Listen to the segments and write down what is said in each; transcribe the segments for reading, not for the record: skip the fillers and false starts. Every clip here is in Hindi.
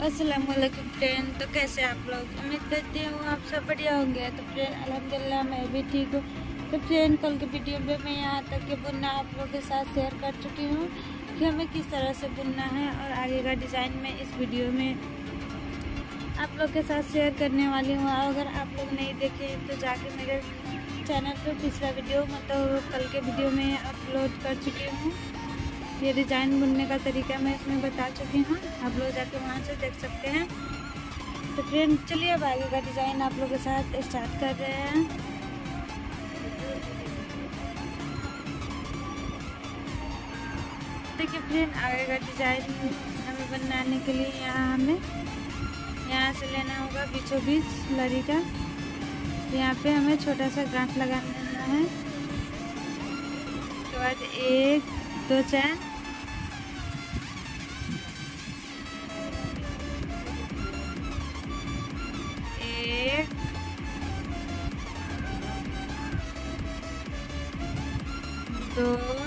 अस्सलामुअलैकुम फ्रेंड। तो कैसे आप लोग? उम्मीद करती हूँ आप सब बढ़िया होंगे। तो फ्रेंड अल्हम्दुलिल्लाह मैं भी ठीक हूँ। तो फ्रेंड कल के वीडियो में मैं यहाँ तक के बुनना आप लोगों के साथ शेयर कर चुकी हूँ कि हमें किस तरह से बुनना है, और आगे का डिज़ाइन में इस वीडियो में आप लोग के साथ शेयर करने वाली हूँ। अगर आप लोग नहीं देखे तो जाके मेरे चैनल पर पिछला वीडियो मतलब कल के वीडियो में अपलोड कर चुकी हूँ। ये डिज़ाइन बुनने का तरीका मैं इसमें बता चुकी हूँ, आप लोग जाके वहाँ से देख सकते हैं। तो फ्रेंड चलिए अब आगे का डिज़ाइन आप लोगों के साथ स्टार्ट कर रहे हैं। देखिए फ्रेंड आगे का डिज़ाइन हमें बनाने के लिए यहाँ से लेना होगा बीचों बीच लड़ी का। यहाँ पे हमें छोटा सा गांठ लगा देना है। उसके बाद 1 2 चैन, दो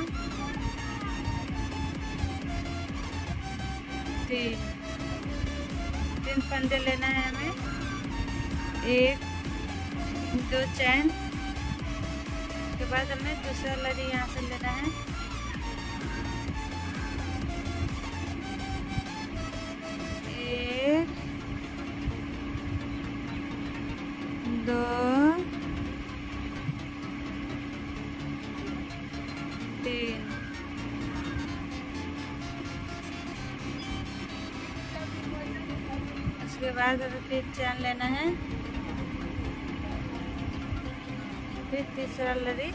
3 फंदे लेना है हमें। 1 2 चैन, उसके बाद हमें दूसरा लड़ी यहाँ से लेना है। एक 2 3, उसके बाद हमें फिर चैन लेना है, फिर तीसरा लड़ी,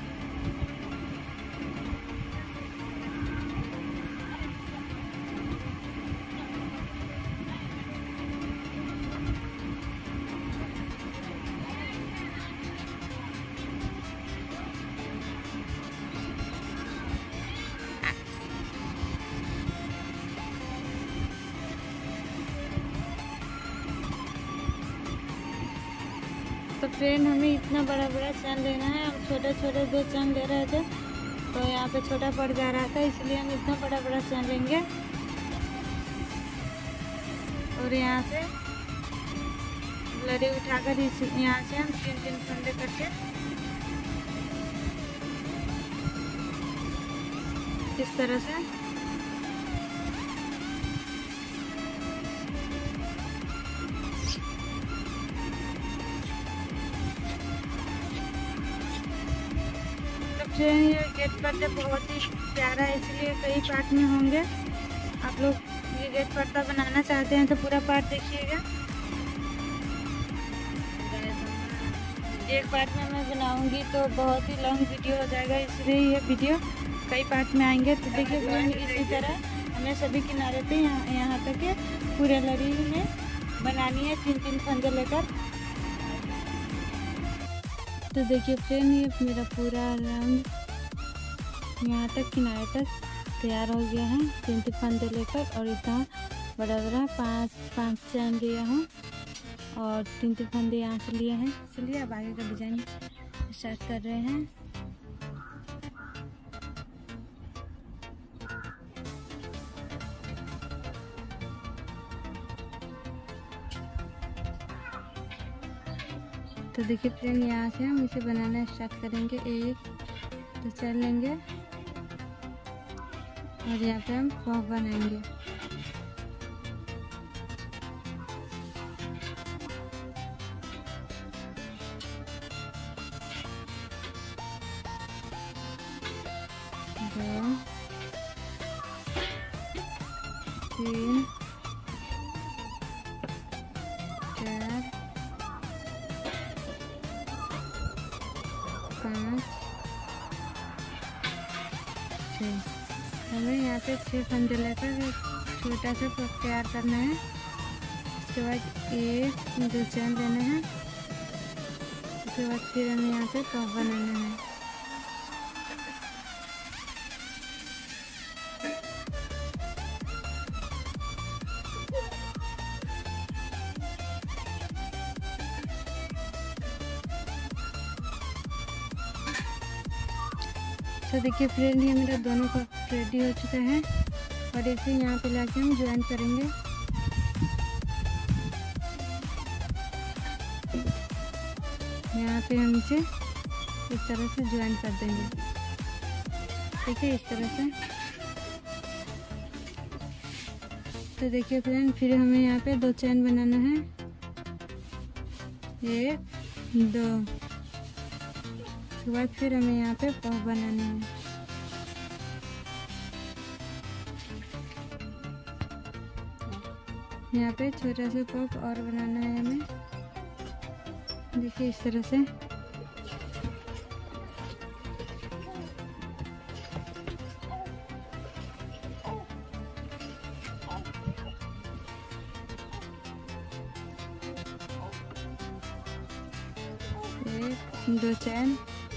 तो फ्रेंड हमें इतना बड़ा बड़ा चैन लेना है। हम छोटे छोटे 2 चैन ले रहे थे तो यहाँ पे छोटा पड़ जा रहा था, इसलिए हम इतना बड़ा बड़ा चैन लेंगे। और यहाँ से लड़ी उठाकर यहाँ से हम 3 फंदे करके इस तरह से फ्रेंड ये गेट पर्दा बहुत ही प्यारा है, इसलिए कई पार्ट में होंगे। आप लोग ये गेट पर्दा बनाना चाहते हैं तो पूरा पार्ट देखिएगा। एक पार्ट में मैं बनाऊंगी तो बहुत ही लॉन्ग वीडियो हो जाएगा, इसलिए ये वीडियो कई पार्ट में आएंगे। तो देखिए फ्रेंड इसी तरह हमें सभी किनारे पे यहाँ तक पूरे लड़ी में बनानी है 3 फंदे लेकर। तो देखिए फ्रेंड ये मेरा पूरा राउंड यहाँ तक किनारे तक तैयार हो गया है 3 फंदे लेकर, और इतना बड़ा बड़ा 5 चैन लिया हूँ और 3 फंदे यहाँ से लिए हैं। चलिए अब आगे का डिज़ाइन स्टार्ट कर रहे हैं। तो देखिए फ्रेंड यहाँ से हम इसे बनाना स्टार्ट करेंगे। 1 2 चैन लेंगे और यहाँ पे हम पॉफ बनाएंगे। दो 3 4 5 6। हमें यहाँ पे 6 फंदे लेकर छोटा सा पॉफ तैयार करना है। उसके बाद 1 2 चैन लेना है। उसके बाद फिर हमें यहाँ पे पॉफ बनाना है। तो देखिए फ्रेंड ये मेरा दोनों का रेडी हो चुका है, और इसे यहाँ पे लाके हम ज्वाइन करेंगे। यहाँ पे हम इसे इस तरह से ज्वाइन कर देंगे। ठीक है, इस तरह से। तो देखिए फ्रेंड, फिर हमें यहाँ पे 2 चेन बनाना है, 1 2। उसके बाद फिर हमें यहाँ पे पफ बनाने हैं। यहाँ पे छोटा सा पफ और बनाना है हमें। देखिए इस तरह से। एक 2 चैन।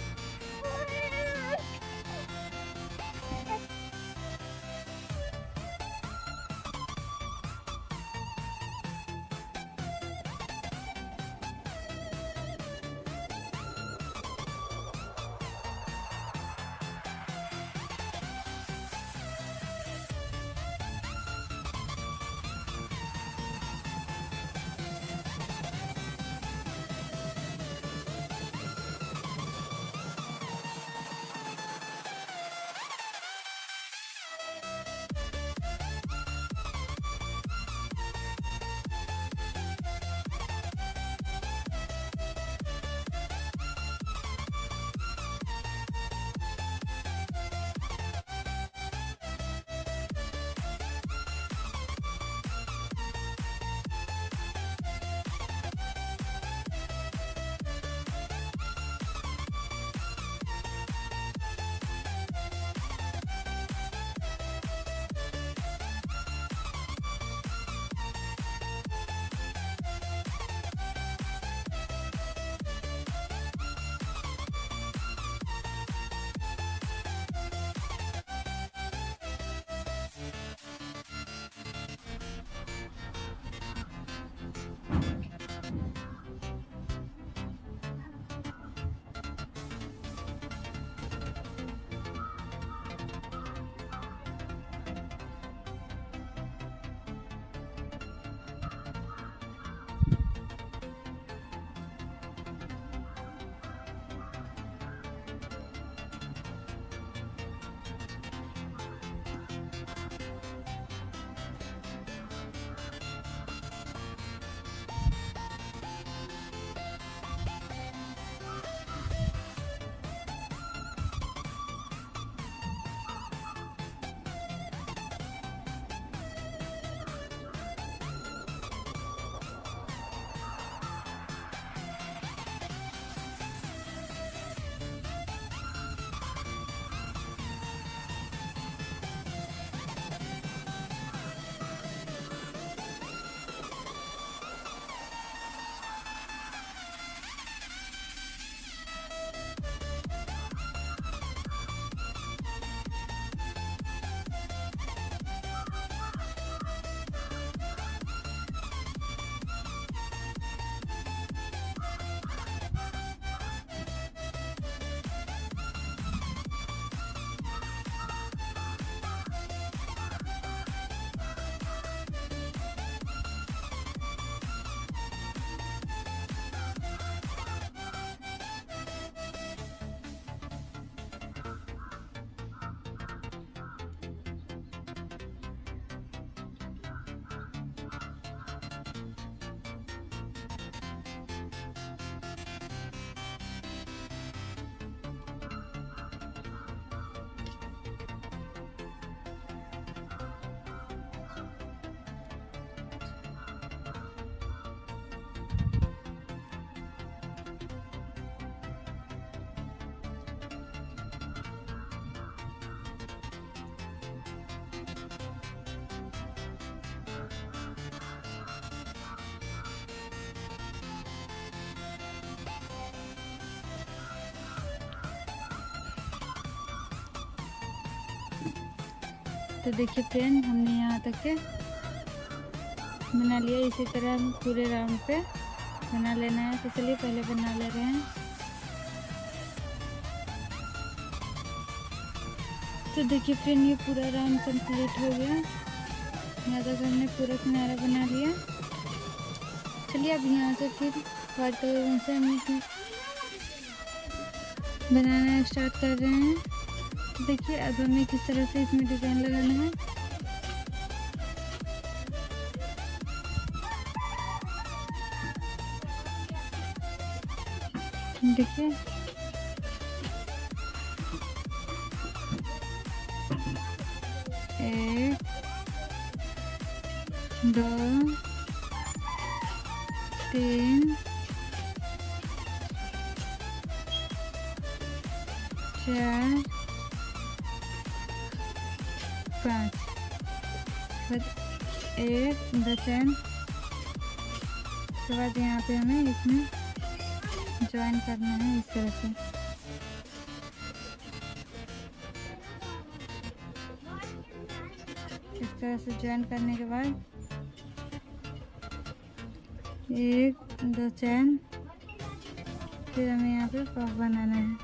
तो देखिए फ्रेंड, हमने यहाँ तक के बना लिया। इसी तरह हम पूरे राउंड पे बना लेना है। तो चलिए पहले बना ले रहे हैं। तो देखिए फ्रेंड, ये पूरा राउंड कंप्लीट हो गया। यहाँ तक हमने पूरा किनारा बना लिया। चलिए अब यहाँ से फिर वाइट कलर से हम बनाना स्टार्ट कर रहे हैं। तो देखिए अब हमें किस तरह से इसमें डिज़ाइन लगाना है। देखिए एक, दो, तीन, चार, पाँच, एक, दो चैन। उसके बाद यहाँ पे हमें इसमें ज्वाइन करना है इस तरह से। इस तरह से ज्वाइन करने के बाद एक, दो चैन, फिर हमें यहाँ पे पफ बनाना है।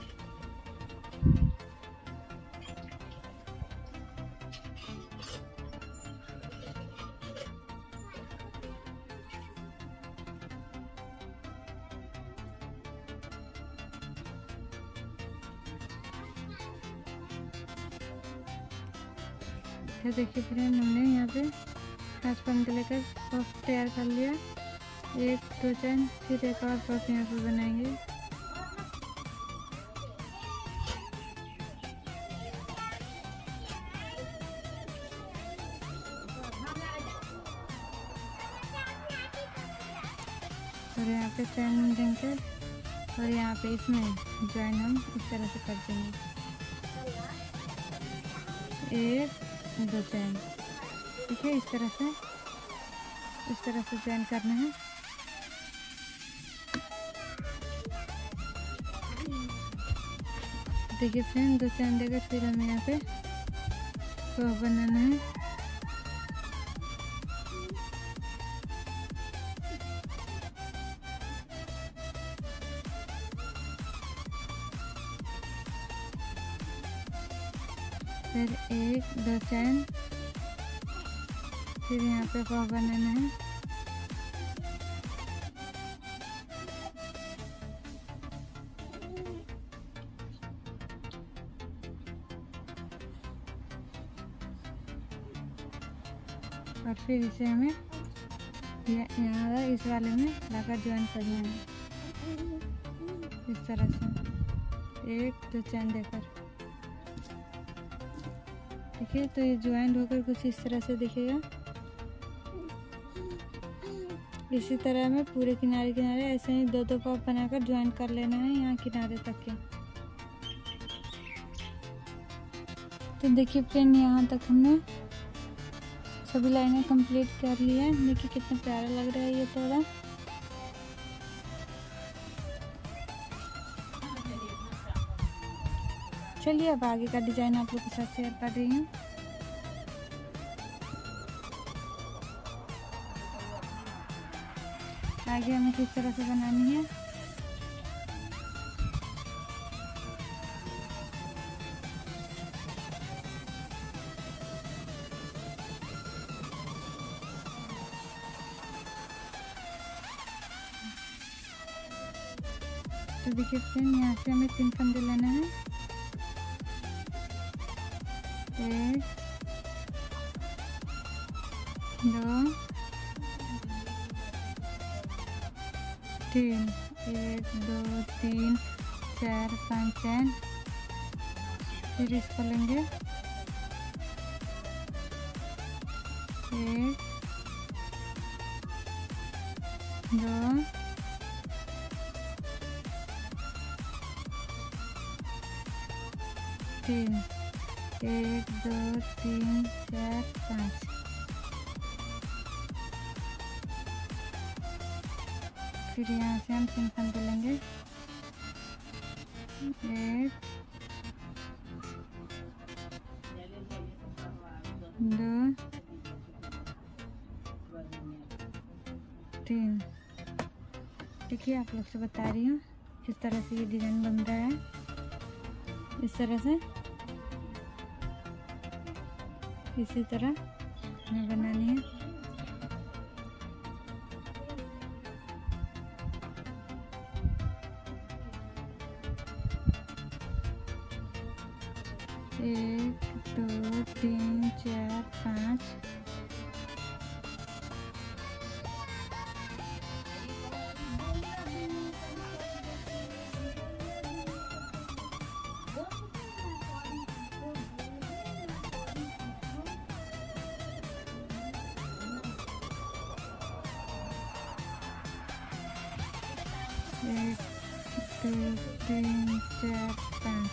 फिर देखिए फ्रेंड हमने यहाँ पे 5 पंख लेकर पफ तैयार कर लिया। एक, दो चैन, फिर एक और पफ यहाँ पे बनाएंगे। और यहाँ पे चैन देंगे और यहाँ पे इसमें ज्वाइन हम इस तरह से कर देंगे। एक, दो चैन, ठीक है। इस तरह से ज्वाइन करना है। देखिए फ्रेंड, दो चैन देकर फिर हमें यहाँ पे पफ बनाना है। फिर एक, दो चैन, फिर यहाँ पे पफ बनाना है। और फिर इसे हमें यहाँ इस वाले में लाकर ज्वाइन करना है इस तरह से, एक, दो चैन देकर। देखिए तो ये ज्वाइंट होकर कुछ इस तरह से दिखेगा। इसी तरह में पूरे किनारे किनारे ऐसे ही दो दो पफ बनाकर ज्वाइन कर लेना है यहाँ किनारे तक के। तो देखिए फ्रेंड, यहाँ तक हमने सभी लाइनें कंप्लीट कर ली है। देखिए कितना प्यारा लग रहा है ये तोड़ा। चलिए अब आगे का डिजाइन आप लोग के साथ शेयर कर रही हूँ। आगे हमें किस तरह से बनानी है। तो देखिए फ्रेंड, यहाँ से हमें 3 फंदे लेना है। एक, दो, तीन, 1, 2, 3, 4, 5 चैन। फिर इसको लेंगे 1, 2, 3, 1, 2, 3, 4, 5। फिर यहाँ से हम 3 फंदे लेंगे। 1, 2, 3। देखिए आप लोग से बता रही हूँ किस तरह से ये डिज़ाइन बन रहा है। इस तरह से, इसी तरह हमें बनानी है। 1 2 3 4 5 1 2 3 4 5।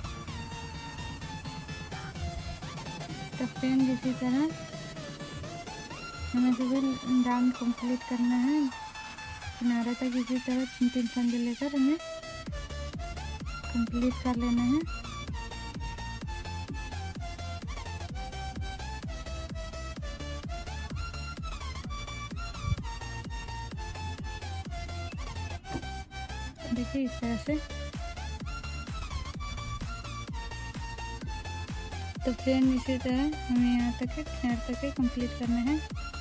तो फ्रेंड इसी तरह हमें सभी राउंड कंप्लीट करना है। किनारे तक इसी तरह 3 फंदे लेकर हमें कंप्लीट कर लेना है। देखिए इस तरह से। तो फ्रेंड इसी तरह हमें यहाँ तक है, किनारे तक कंप्लीट करना है।